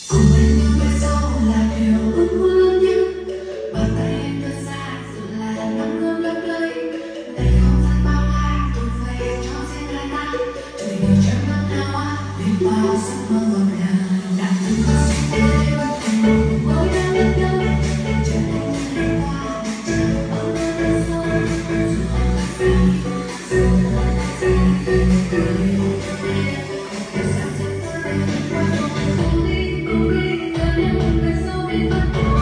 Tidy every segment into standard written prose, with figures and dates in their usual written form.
Cùng bên những ngày sau là điều ước mơ lớn nhất. Bàn tay em đưa ra sự là nắng ươm lấp lánh. Để không gian bao la thuộc về cho riêng hai ta. Trời điều chẳng mang theo hoa để bao giấc mơ ngọt ngào. Đã từng có suy nghĩ thành một mối đang lấp lánh. Chờ anh ngày qua chờ bao nhiêu năm sau. Dù anh là gì, dù anh là gì, thời gian sẽ tới đây qua trong cùng đi và những ngày sau bên bạn có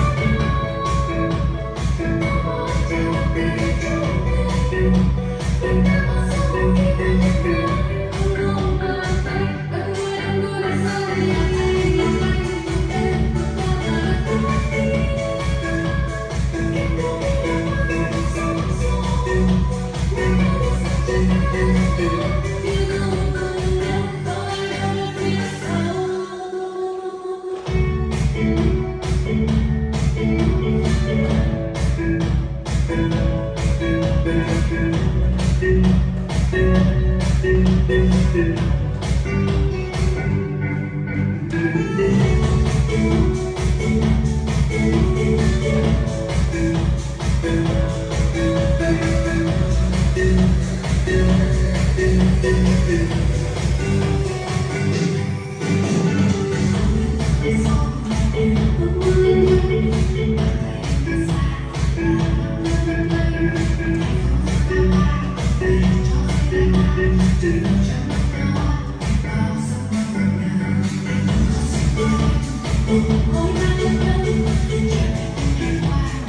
Hãy subscribe cho kênh Ghiền Mì Gõ để không bỏ lỡ những video hấp dẫn.